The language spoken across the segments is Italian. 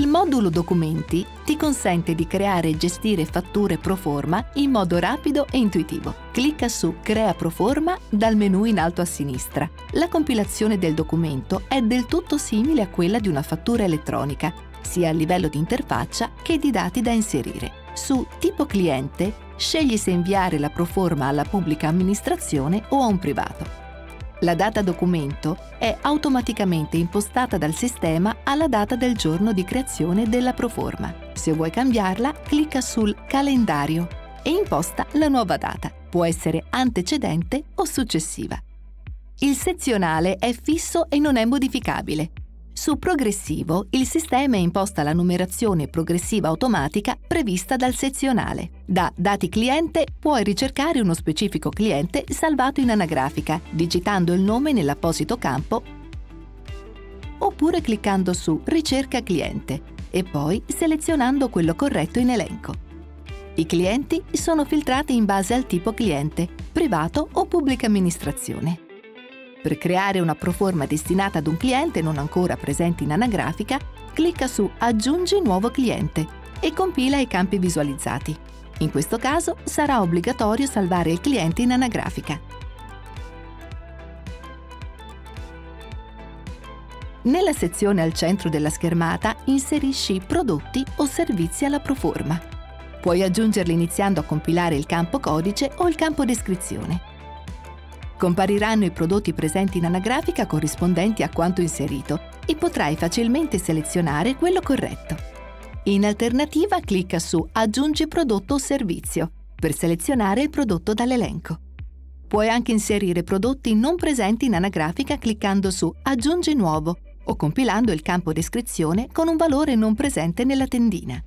Il modulo Documenti ti consente di creare e gestire fatture pro forma in modo rapido e intuitivo. Clicca su Crea pro forma dal menu in alto a sinistra. La compilazione del documento è del tutto simile a quella di una fattura elettronica, sia a livello di interfaccia che di dati da inserire. Su Tipo cliente, scegli se inviare la pro forma alla pubblica amministrazione o a un privato. La data documento è automaticamente impostata dal sistema alla data del giorno di creazione della proforma. Se vuoi cambiarla, clicca sul calendario e imposta la nuova data. Può essere antecedente o successiva. Il sezionale è fisso e non è modificabile. Su progressivo, il sistema imposta la numerazione progressiva automatica prevista dal sezionale. Da Dati cliente puoi ricercare uno specifico cliente salvato in anagrafica, digitando il nome nell'apposito campo oppure cliccando su Ricerca cliente e poi selezionando quello corretto in elenco. I clienti sono filtrati in base al tipo cliente, privato o pubblica amministrazione. Per creare una proforma destinata ad un cliente non ancora presente in anagrafica, clicca su Aggiungi nuovo cliente e compila i campi visualizzati. In questo caso sarà obbligatorio salvare il cliente in anagrafica. Nella sezione al centro della schermata inserisci prodotti o servizi alla proforma. Puoi aggiungerli iniziando a compilare il campo codice o il campo descrizione. Compariranno i prodotti presenti in anagrafica corrispondenti a quanto inserito e potrai facilmente selezionare quello corretto. In alternativa, clicca su Aggiungi prodotto o servizio per selezionare il prodotto dall'elenco. Puoi anche inserire prodotti non presenti in anagrafica cliccando su Aggiungi nuovo o compilando il campo descrizione con un valore non presente nella tendina.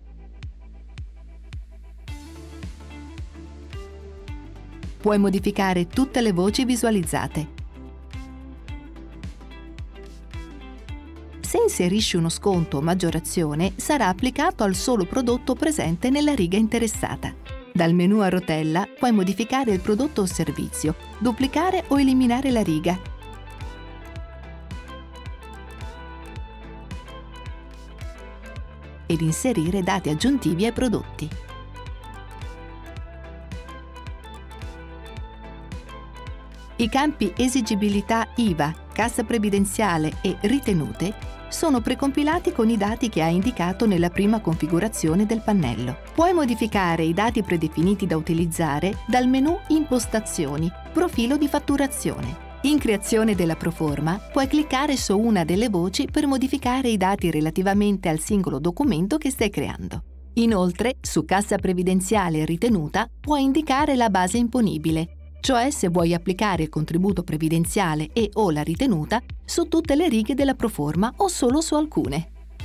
Puoi modificare tutte le voci visualizzate. Se inserisci uno sconto o maggiorazione, sarà applicato al solo prodotto presente nella riga interessata. Dal menu a rotella puoi modificare il prodotto o servizio, duplicare o eliminare la riga. Ed inserire dati aggiuntivi ai prodotti. I campi Esigibilità IVA, Cassa previdenziale e Ritenute sono precompilati con i dati che hai indicato nella prima configurazione del pannello. Puoi modificare i dati predefiniti da utilizzare dal menu Impostazioni, Profilo di fatturazione. In creazione della proforma puoi cliccare su una delle voci per modificare i dati relativamente al singolo documento che stai creando. Inoltre, su Cassa previdenziale e Ritenuta puoi indicare la base imponibile, cioè se vuoi applicare il contributo previdenziale e o la ritenuta su tutte le righe della proforma o solo su alcune.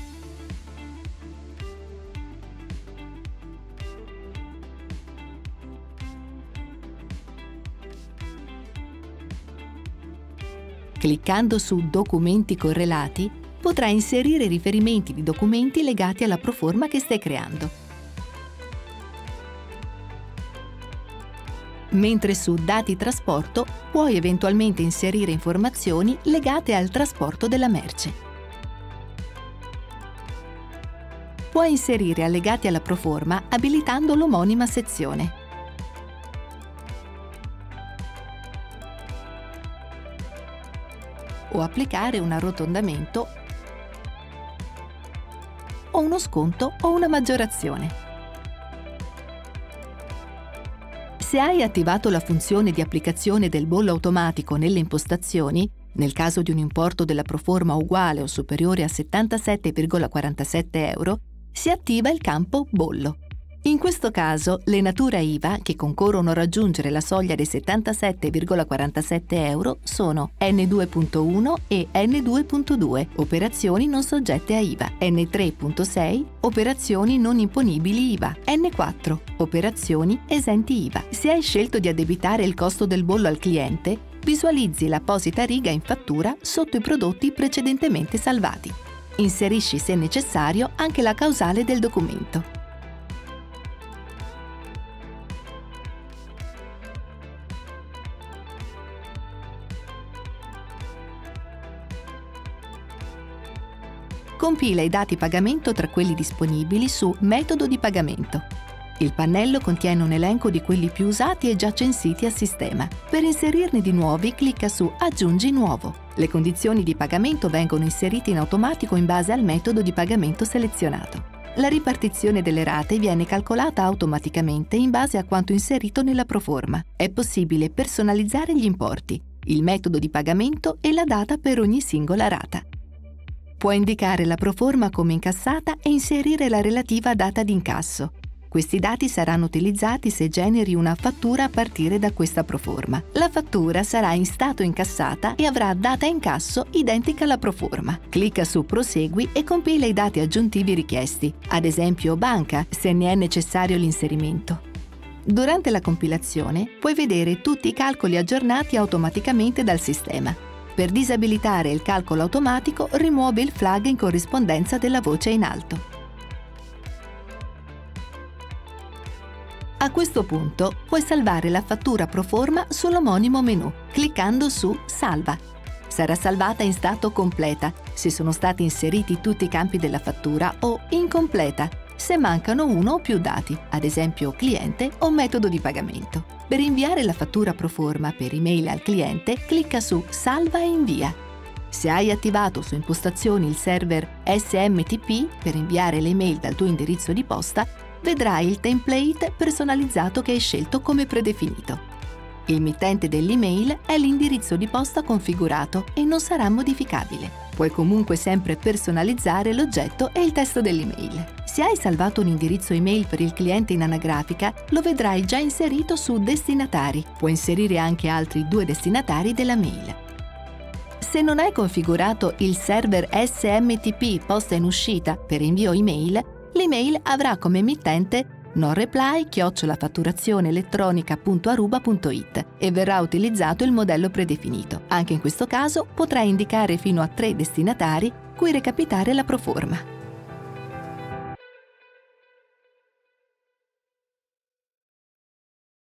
Cliccando su Documenti correlati, potrai inserire riferimenti di documenti legati alla proforma che stai creando. Mentre su Dati trasporto puoi eventualmente inserire informazioni legate al trasporto della merce. Puoi inserire allegati alla proforma abilitando l'omonima sezione. O applicare un arrotondamento o uno sconto o una maggiorazione. Se hai attivato la funzione di applicazione del bollo automatico nelle impostazioni, nel caso di un importo della proforma uguale o superiore a 77,47 euro, si attiva il campo bollo. In questo caso, le nature IVA che concorrono a raggiungere la soglia dei 77,47 euro sono N2.1 e N2.2, operazioni non soggette a IVA, N3.6, operazioni non imponibili IVA, N4, operazioni esenti IVA. Se hai scelto di addebitare il costo del bollo al cliente, visualizzi l'apposita riga in fattura sotto i prodotti precedentemente salvati. Inserisci, se necessario, anche la causale del documento. Compila i dati pagamento tra quelli disponibili su Metodo di pagamento. Il pannello contiene un elenco di quelli più usati e già censiti al sistema. Per inserirne di nuovi, clicca su Aggiungi nuovo. Le condizioni di pagamento vengono inserite in automatico in base al metodo di pagamento selezionato. La ripartizione delle rate viene calcolata automaticamente in base a quanto inserito nella proforma. È possibile personalizzare gli importi, il metodo di pagamento e la data per ogni singola rata. Puoi indicare la proforma come incassata e inserire la relativa data di incasso. Questi dati saranno utilizzati se generi una fattura a partire da questa proforma. La fattura sarà in stato incassata e avrà data incasso identica alla proforma. Clicca su Prosegui e compila i dati aggiuntivi richiesti, ad esempio banca, se ne è necessario l'inserimento. Durante la compilazione puoi vedere tutti i calcoli aggiornati automaticamente dal sistema. Per disabilitare il calcolo automatico, rimuovi il flag in corrispondenza della voce in alto. A questo punto puoi salvare la fattura proforma sull'omonimo menu, cliccando su Salva. Sarà salvata in stato completa se sono stati inseriti tutti i campi della fattura o incompleta se mancano uno o più dati, ad esempio cliente o metodo di pagamento. Per inviare la fattura proforma per email al cliente, clicca su Salva e invia. Se hai attivato su impostazioni il server SMTP per inviare le email dal tuo indirizzo di posta, vedrai il template personalizzato che hai scelto come predefinito. Il mittente dell'email è l'indirizzo di posta configurato e non sarà modificabile. Puoi comunque sempre personalizzare l'oggetto e il testo dell'email. Se hai salvato un indirizzo email per il cliente in anagrafica, lo vedrai già inserito su Destinatari. Puoi inserire anche altri 2 destinatari della mail. Se non hai configurato il server SMTP posta in uscita per invio email, l'email avrà come emittente nonreply@fatturazzioneelettronica.aruba.it e verrà utilizzato il modello predefinito. Anche in questo caso potrai indicare fino a 3 destinatari cui recapitare la proforma.